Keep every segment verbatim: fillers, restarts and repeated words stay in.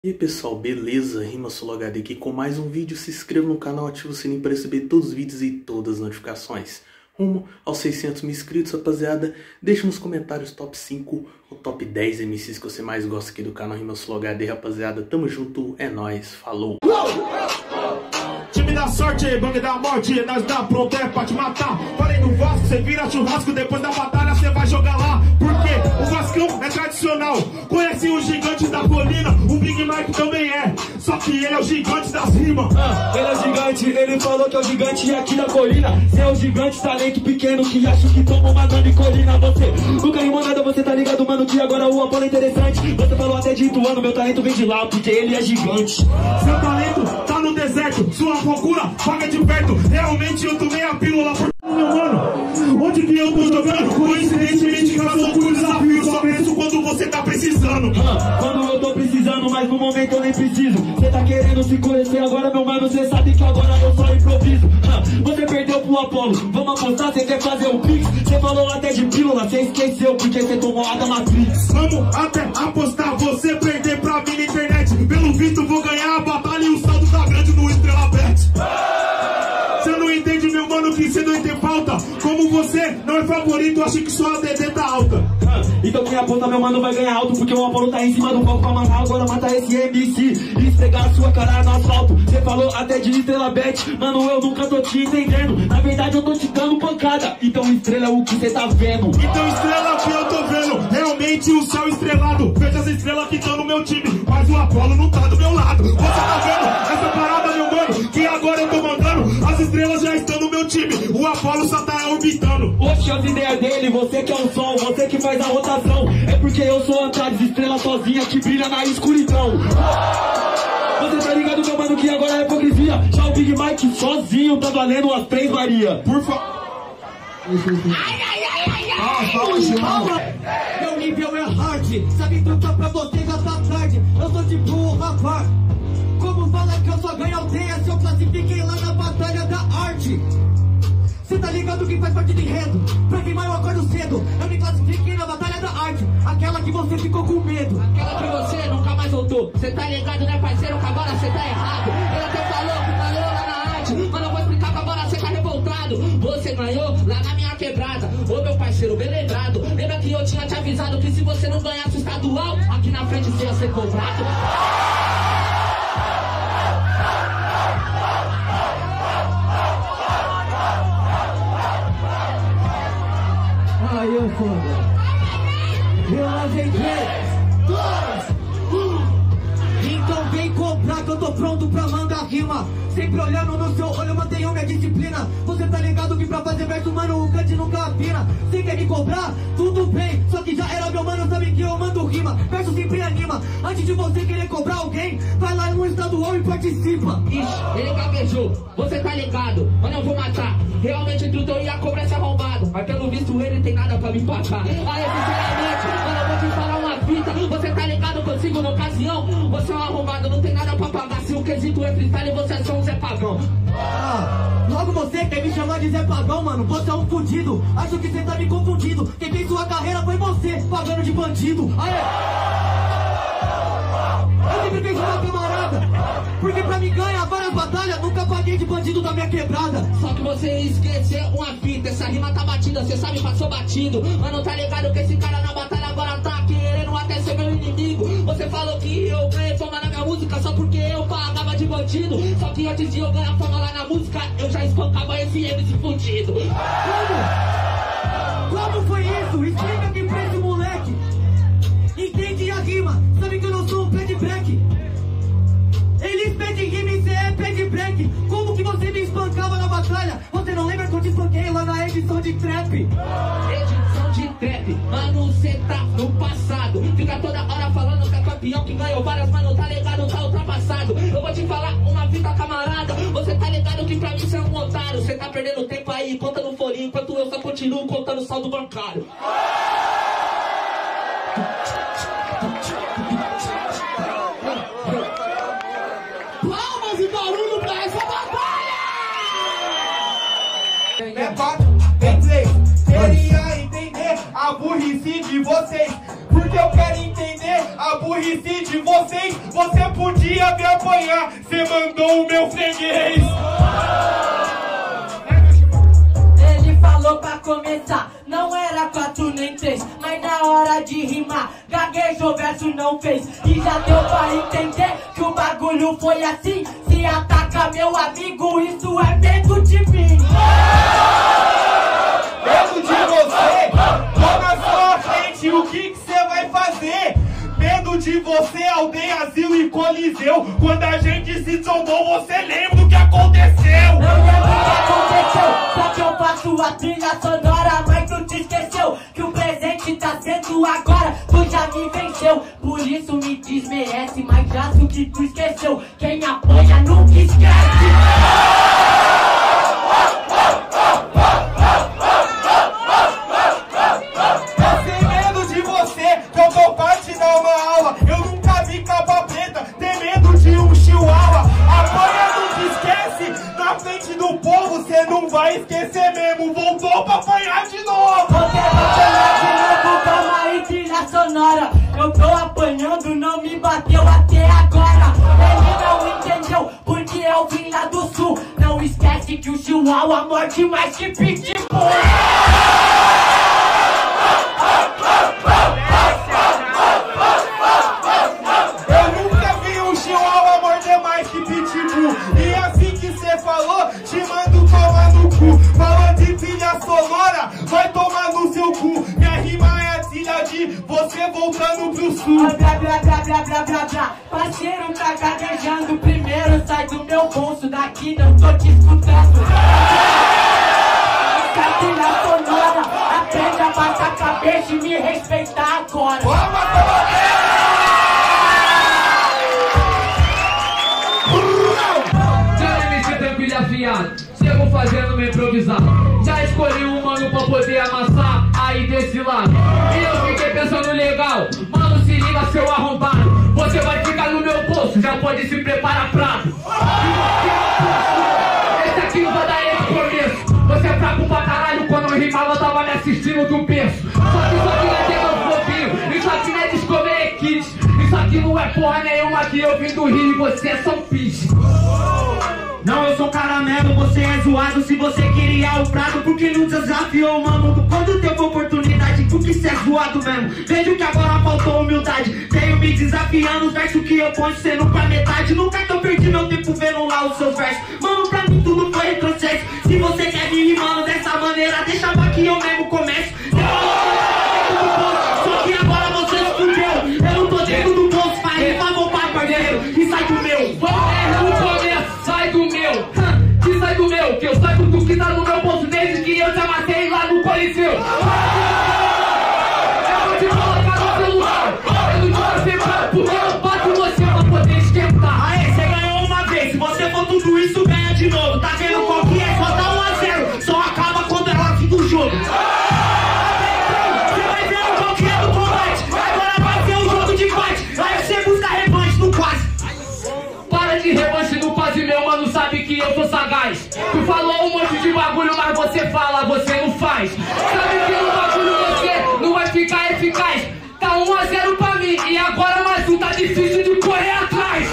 E aí pessoal, beleza? RimaSoloHD aqui com mais um vídeo. Se inscreva no canal, ative o sininho para receber todos os vídeos e todas as notificações. Rumo aos seiscentos mil inscritos, rapaziada. Deixa nos comentários top cinco ou top dez M Cs que você mais gosta aqui do canal RimaSoloHD, rapaziada. Tamo junto, é nóis, falou! Time da sorte, bang da morte, nós dá pronto é pra te matar. Falei no Vasco, cê vira churrasco, depois da batalha cê vai jogar lá. Porque o Vascão é tradicional, conhece o gigante da colina, o Big Mike também é, só que ele é o gigante das rimas. Ah, ele é gigante, ele falou que é o gigante aqui da colina. Cê é o gigante, talento pequeno que acha que toma uma grande colina. Você nunca rimou nada, você tá ligado, mano, que agora o Apolo é interessante. Você falou até de Ituano, meu talento vem de lá, porque ele é gigante. Seu talento tá no deserto, sua procura paga de perto. Realmente eu tomei a pílula por meu mano. Onde que eu tô jogando? Coincidentemente casou com o desafio. Só penso quando você tá precisando. Ah, quando eu tô precisando, mas no momento eu nem preciso. Cê tá querendo se conhecer agora, meu mano, cê sabe que agora eu só improviso. Ah, você perdeu pro Apolo, vamos apostar, cê quer fazer o pix. Cê falou até de pílula, cê esqueceu porque cê tomou a da Matrix. Vamos até apostar, você perder pra mim na internet. Pelo visto vou ganhar a batalha e o saldo tá grande no Estrela Bet. Cê não entende, meu mano, que cê não tem falta. Como você não é favorito, acho que sua A D D tá alta. Ah, então quem aponta, meu mano, vai ganhar alto, porque o Apolo tá em cima do palco pra mandar agora mata esse M C e esfregar a sua cara no asfalto. Cê falou até de Estrela Bet, mano, eu nunca tô te entendendo. Na verdade eu tô te dando pancada, então estrela é o que cê tá vendo. Então estrela que eu tô vendo, realmente o céu estrelado. Veja as estrelas que estão no meu time, mas o Apolo não tá do meu lado. Você tá vendo essa parada, meu mano, que agora eu tô mandando. As estrelas já estão no meu time, o Apolo só tá orbitando. Oxe, as ideias dele, você que é o sol, você que faz a rotação. É porque eu sou Antares, estrela sozinha que brilha na escuridão. Você tá ligado, meu mano, que agora é hipocrisia. Já o Big Mike sozinho tá valendo as três Maria. Por favor. Meu nível é hard, sabe trocar pra você gastar tarde. Eu sou tipo o rapaz. Como fala que eu só ganho aldeia se eu classifiquei lá na batalha da arte. Cê tá ligado que faz parte do enredo. Pra rimar eu acordo cedo. Eu me classifiquei na batalha da arte, aquela que você ficou com medo. Aquela que você nunca mais voltou. Cê tá ligado, né, parceiro, que agora cê tá errado. Ele até falou que ganhou lá na arte, mas eu vou explicar que agora cê tá revoltado. Você ganhou lá na minha quebrada. Ô meu parceiro, bem lembrado. Lembra que eu tinha te avisado que se você não ganhasse o estadual, aqui na frente você ia ser cobrado? Aí eu foda. Eu lavei três, dois, um. Então vem comprar que eu tô pronto pra mandar rima. Sempre olhando no seu olho, mantenho minha disciplina. Você tá ligado que pra fazer verso, mano, o cante nunca afina. Você quer me cobrar? Tudo bem, só que já era meu mano, sabe que eu mando rima. Verso sempre anima. Antes de você querer cobrar alguém, vai lá no estadual e participa. Ixi, ele gaguejou, você tá ligado, mano, eu vou matar. Realmente entre o teu ia cobrar esse arrombado, mas pelo visto ele tem nada pra me empatar. Aí sinceramente, mano, eu vou te falar uma fita. Você tá ligado consigo na ocasião? Você é um arrombado, não tem nada pra pagar. Se o quesito é freestyle, você é só um Zé Pagão. Ah, logo você quer me chamar de Zé Pagão, mano? Você é um fudido, acho que você tá me confundindo. Quem fez sua carreira foi você, pagando de bandido. Aê! Eu sempre fiz uma camarada, porque pra mim ganhar várias batalhas, nunca paguei de bandido da minha quebrada. Só que você esqueceu uma fita, essa rima tá batida, cê sabe, passou batido. Mano, tá ligado que esse cara na batalha agora tá querendo até ser meu inimigo. Você falou que eu ganhei fama na minha música só porque eu pagava de bandido. Só que antes de eu ganhar fama lá na música, eu já espancava esse M C fudido. Como? Como foi isso? Explica aqui pra esse moleque. Entende a rima, sabe que eu não sou um pé de break. Eles pedem rima e cê é pé de break. Como que você me espancava na batalha? Você não lembra que eu te espanquei lá na edição de trap? Edição de trap, mano, cê tá no passado. Fica toda hora falando que é campeão, que ganhou várias, mano, tá ligado, tá ultrapassado. Eu vou te falar uma fita, camarada. Você tá ligado que pra mim cê é um otário. Cê tá perdendo tempo aí, conta no folhinho, enquanto eu só continuo contando saldo bancário. Palmas e barulho pra essa batalha! É quatro, tem três. Queria entender a burrice de vocês. Porque porque eu quero entender a burrice de vocês. Você podia me apanhar, cê mandou o meu freguês. Ele falou pra começar, não era quatro nem três, mas na hora de rimar, gaguejou, verso não fez. E já deu pra entender que o bagulho foi assim. Se ataca meu amigo, isso é medo de mim. Medo de você, tô na sua frente, o que você vai fazer? Medo de você, aldeia, asilo e coliseu. Quando a gente se trombou, você lembra do que aconteceu? Eu lembro o que aconteceu, só que eu faço a trilha sonora, mas tu te esqueceu que o presente tá sendo agora, tu já me venceu. Por isso me desmerece, mas já sei o que tu esqueceu. Quem apoia nunca esquece. Vai esquecer mesmo, voltou pra apanhar de novo. Você vai apanhar de novo, calma aí, trilha sonora. Eu tô apanhando, não me bateu até agora. Ele não entendeu, porque eu vim lá do sul. Não esquece que o Chihuahua morde mais que pitbull. Eu nunca vi um Chihuahua morder mais que pitbull. E assim que cê falou, te mando tomar no cu. Falou de trilha sonora, vai tomar no seu cu. Minha rima é a trilha de você voltando pro sul. Ah, blá, blá, blá, blá, blá, blá, blá. Parceiro tá gaguejando, primeiro sai do meu bolso. Daqui não tô te escutando. Essa trilha sonora, aprende a baixar a cabeça e me respeitar agora. Chego fazendo meu improvisado. Já escolhi um mano pra poder amassar aí desse lado. E eu fiquei pensando legal. Mano, se liga, seu arrombado. Você vai ficar no meu bolso, já pode se preparar prato. Esse aqui não vai dar esse começo. Você é fraco pra caralho, quando eu rimava eu tava me assistindo do berço. Só que isso aqui não é tema fofinho, isso aqui não é Discovery Kids. Isso aqui não é porra nenhuma, que eu vim do Rio e você é São Pete. Não, eu sou caramelo, você é zoado. Se você queria o prato, porque não desafiou, mano? Quando teve oportunidade, porque cê é zoado mesmo. Vejo que agora faltou humildade. Tenho me desafiando, os versos que eu ponho sendo pra metade. Nunca que eu perdi meu tempo vendo lá os seus versos. Mano, pra mim tudo foi retrocesso. Se você quer vir rimando dessa maneira, deixa pra que eu mesmo começo. Você falou só que agora você se fudeu. Eu não tô dentro do bolso, faz rima, vou pra parceiro. E sai do meu. Sai do meu, que sai do meu, que eu saiba do que tá no meu bolso desde que eu te amassei lá no Coliseu. Eu vou te colocar no celular, eu não te separar, porque eu bato você pra poder esquentar. Aê, você ganhou uma vez, se você for tudo isso, ganha de novo. Tá vendo qual que é? Só dá um a zero, só acaba quando é hora do jogo. Você vai vendo qual que é do combate, agora vai ser um jogo de fight. Aí você busca revanche no quase. Para de revanche no quase, meu mano, sabe que eu sou sagaz. Tu falou um monte de bagulho, mas você fala, você não faz. Sabe que no bagulho você não vai ficar eficaz. Tá um a zero pra mim, e agora mais um, tá difícil de correr atrás.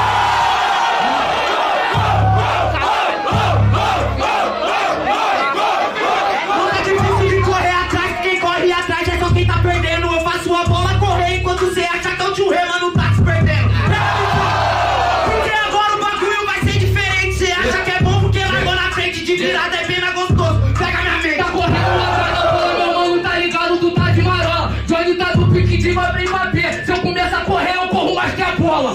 Não tá difícil de correr atrás, quem corre atrás é só quem tá perdendo. Eu faço a bola correr enquanto você acha que é o tio Rê, mano, tá se perdendo. De virada é bem gostoso, pega minha mente. Tá correndo atrás da bola, meu mano, tá ligado? Tu tá de marola. Johnny tá do pique de Mbappé, Mbappé. Se eu começar a correr, eu corro mais que a bola.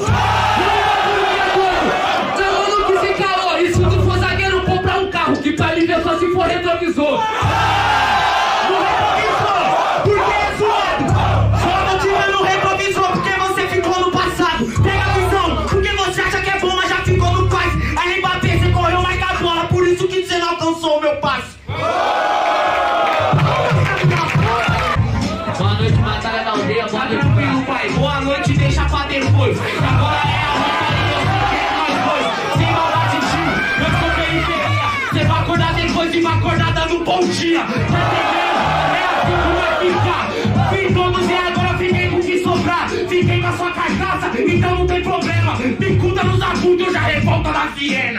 Meu mano, que se calou. E se tu for zagueiro, comprar um carro, que pra me ver só se for retrovisor. No retrovisor, porque é zoado. Só não tira no retrovisor, porque você ficou no passado. Pega a visão, porque você acha que é bom, mas já ficou no quase. Aí Mbappé, você correu mais que a bola, por isso que você não alcançou o meu passe. Boa noite, batalha da aldeia, boa noite, Tranquilo, pai, boa noite, deixa pra depois. Agora é a roupa e eu sei que é nós dois. Sem maldade, tio, eu sou periferia. Você vai acordar depois e vai acordar dando bom dia. Tá entendendo? É assim que vai ficar. Fiz todos e agora fiquei com tem problema. Picuda nos abutres, eu já revolta na Siena.